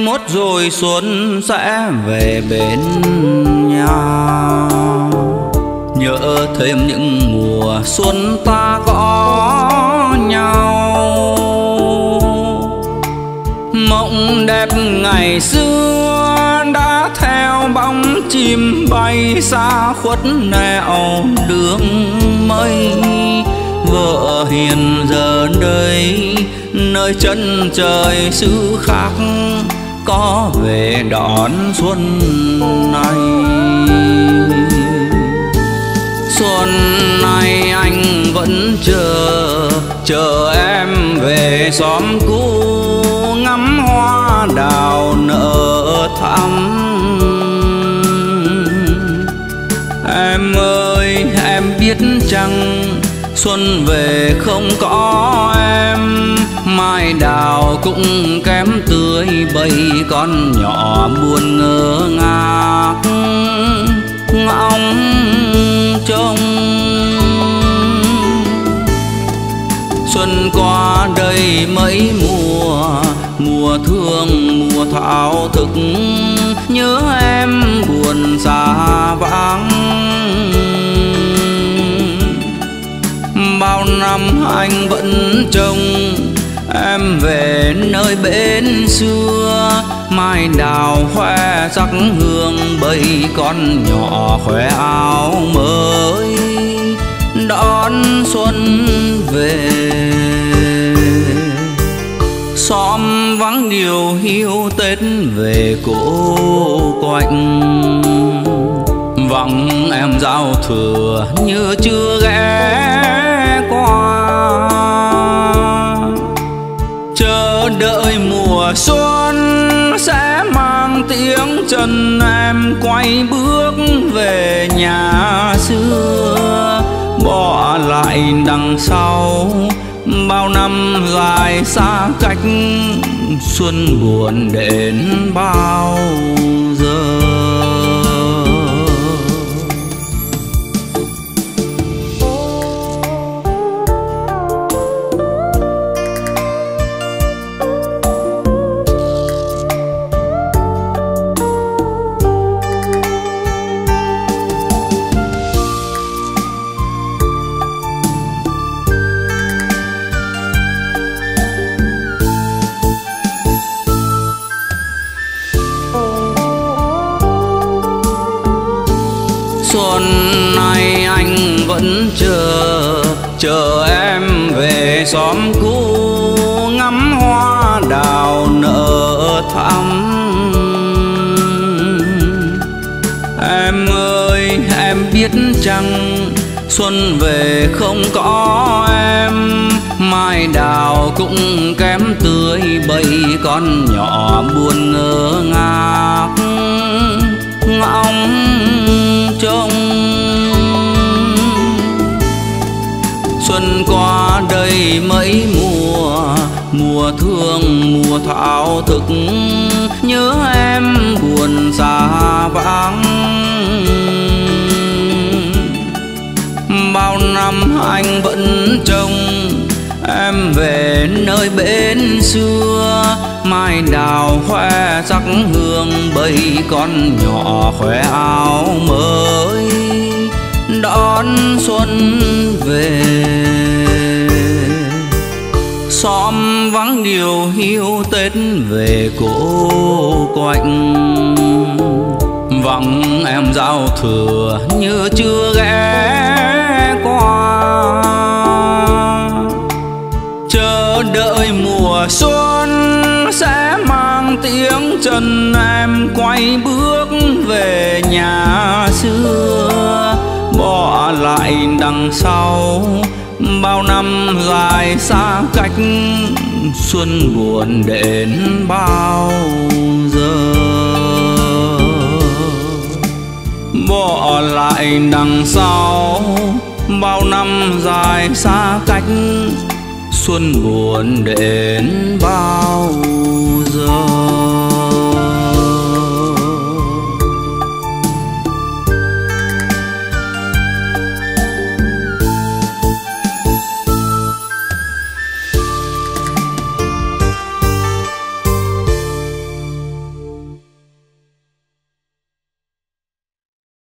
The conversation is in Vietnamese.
mốt rồi xuân sẽ về bên nhà. Nhớ thêm những mùa xuân ta có nhau, mộng đẹp ngày xưa đã theo bóng chim bay xa khuất nẻo đường mây. Vợ hiền giờ đây nơi chân trời xứ khác, có về đón xuân này. Xuân này anh vẫn chờ em về xóm cũ, ngắm hoa đào nở thắm. Em ơi em biết chăng xuân về không có em, mai đào cũng kém tươi bầy con nhỏ buồn ngơ ngác ngóng trông. Xuân qua đây mấy mùa thương mùa thao thức, nhớ em buồn xa vắng. Bao năm anh vẫn trông em về nơi bên xưa, mai đào khoe sắc hương bầy con nhỏ khoe áo mới đón xuân về. Xóm vắng điều hiu Tết về cô quạnh, vắng em giao thừa như chưa ghé qua. Chờ đợi mùa xuân sẽ mang tiếng chân em quay bước về nhà xưa, bỏ lại đằng sau bao năm dài xa cách, xuân buồn đến bao giờ. Xuân này anh vẫn chờ em về xóm cũ, ngắm hoa đào nở thắm. Em ơi em biết chăng xuân về không có em, mai đào cũng kém tươi bầy con nhỏ buồn ngơ ngác ngóng trông. Xuân qua đây mấy mùa thương mùa thao thức, nhớ em buồn xa vắng. Bao năm anh vẫn trông em về nơi bên xưa, mai đào khoe sắc hương bầy con nhỏ khoe áo mới đón xuân về. Xóm vắng điều hiu Tết về cô quạnh, vắng em giao thừa như chưa ghé qua. Chờ đợi mùa xuân sẽ mang tiếng chân em quay bước về nhà xưa, bỏ lại đằng sau bao năm dài xa cách, xuân buồn đến bao giờ. Bỏ lại đằng sau bao năm dài xa cách, xuân buồn đến bao giờ.